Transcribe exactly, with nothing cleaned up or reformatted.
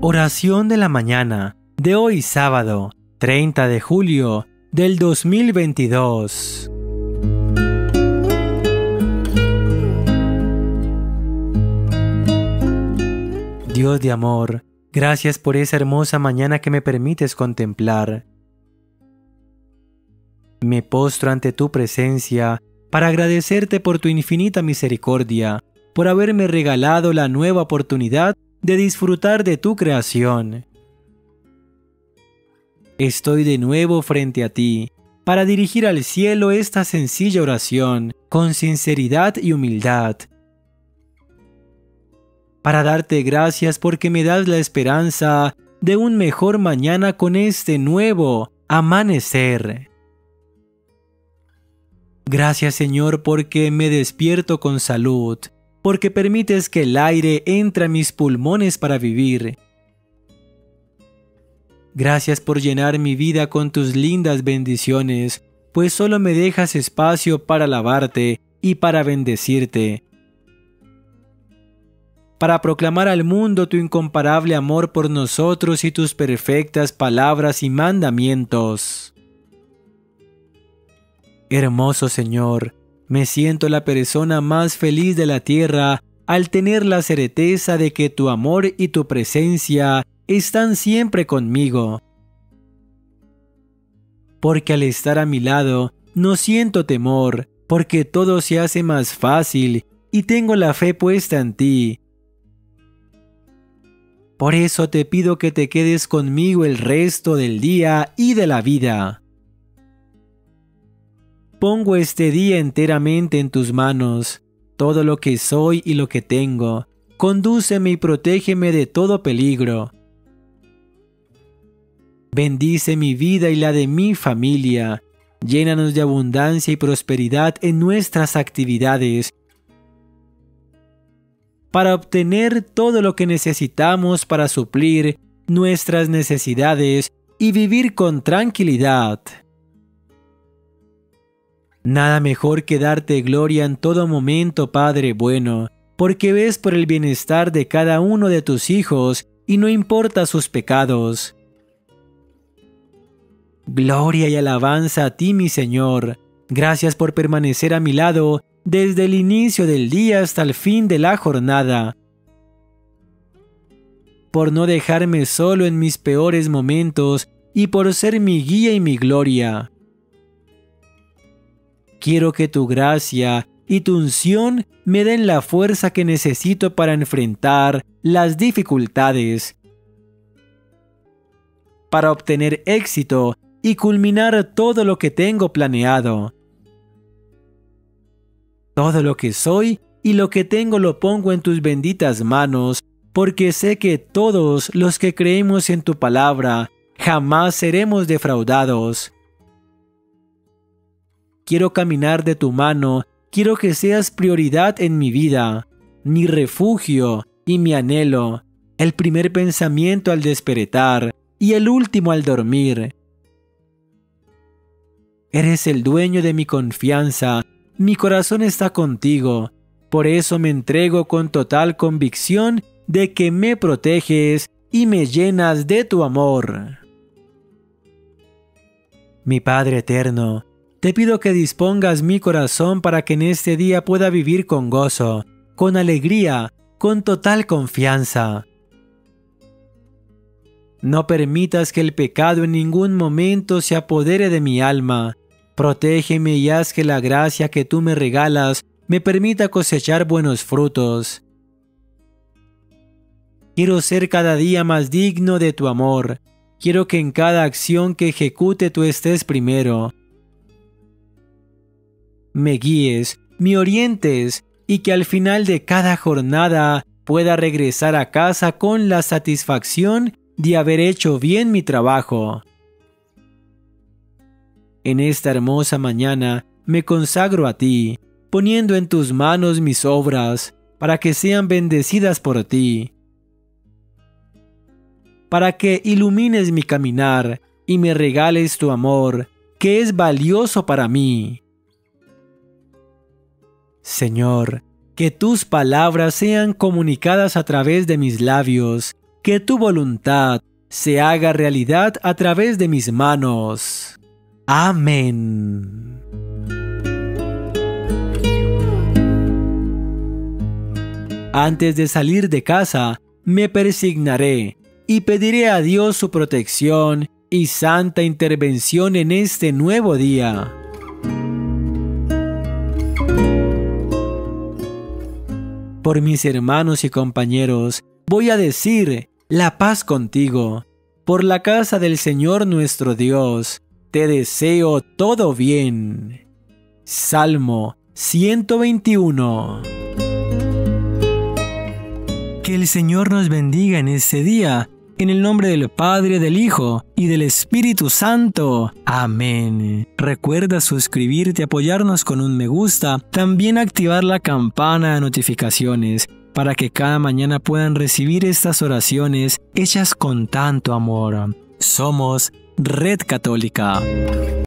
Oración de la mañana de hoy sábado, treinta de julio del dos mil veintidós. Dios de amor, gracias por esa hermosa mañana que me permites contemplar. Me postro ante tu presencia para agradecerte por tu infinita misericordia, por haberme regalado la nueva oportunidad de disfrutar de tu creación. Estoy de nuevo frente a ti para dirigir al cielo esta sencilla oración con sinceridad y humildad, para darte gracias porque me das la esperanza de un mejor mañana con este nuevo amanecer. Gracias, Señor, porque me despierto con salud, porque permites que el aire entre a mis pulmones para vivir. Gracias por llenar mi vida con tus lindas bendiciones, pues solo me dejas espacio para alabarte y para bendecirte, para proclamar al mundo tu incomparable amor por nosotros y tus perfectas palabras y mandamientos. Hermoso Señor, me siento la persona más feliz de la tierra al tener la certeza de que tu amor y tu presencia están siempre conmigo. Porque al estar a mi lado no siento temor, porque todo se hace más fácil y tengo la fe puesta en ti. Por eso te pido que te quedes conmigo el resto del día y de la vida. Pongo este día enteramente en tus manos, todo lo que soy y lo que tengo. Condúceme y protégeme de todo peligro. Bendice mi vida y la de mi familia. Llénanos de abundancia y prosperidad en nuestras actividades, para obtener todo lo que necesitamos para suplir nuestras necesidades y vivir con tranquilidad. Nada mejor que darte gloria en todo momento, Padre bueno, porque ves por el bienestar de cada uno de tus hijos y no importa sus pecados. Gloria y alabanza a ti, mi Señor. Gracias por permanecer a mi lado desde el inicio del día hasta el fin de la jornada, por no dejarme solo en mis peores momentos y por ser mi guía y mi gloria. Quiero que tu gracia y tu unción me den la fuerza que necesito para enfrentar las dificultades, para obtener éxito y culminar todo lo que tengo planeado. Todo lo que soy y lo que tengo lo pongo en tus benditas manos, porque sé que todos los que creemos en tu palabra jamás seremos defraudados. Quiero caminar de tu mano, quiero que seas prioridad en mi vida, mi refugio y mi anhelo, el primer pensamiento al despertar y el último al dormir. Eres el dueño de mi confianza, mi corazón está contigo, por eso me entrego con total convicción de que me proteges y me llenas de tu amor. Mi Padre eterno, te pido que dispongas mi corazón para que en este día pueda vivir con gozo, con alegría, con total confianza. No permitas que el pecado en ningún momento se apodere de mi alma. Protégeme y haz que la gracia que tú me regalas me permita cosechar buenos frutos. Quiero ser cada día más digno de tu amor. Quiero que en cada acción que ejecute tú estés primero. Me guíes, me orientes y que al final de cada jornada pueda regresar a casa con la satisfacción de haber hecho bien mi trabajo. En esta hermosa mañana me consagro a ti, poniendo en tus manos mis obras para que sean bendecidas por ti, para que ilumines mi caminar y me regales tu amor, que es valioso para mí. Señor, que tus palabras sean comunicadas a través de mis labios que tu voluntad se haga realidad a través de mis manos. Amén. Antes de salir de casa, me persignaré y pediré a Dios su protección y santa intervención en este nuevo día. Por mis hermanos y compañeros, voy a decir, la paz contigo. Por la casa del Señor nuestro Dios, te deseo todo bien. Salmo ciento veintiuno. Que el Señor nos bendiga en este día, en el nombre del Padre, del Hijo y del Espíritu Santo. Amén. Recuerda suscribirte, apoyarnos con un me gusta, también activar la campana de notificaciones para que cada mañana puedan recibir estas oraciones hechas con tanto amor. Somos Red Católica.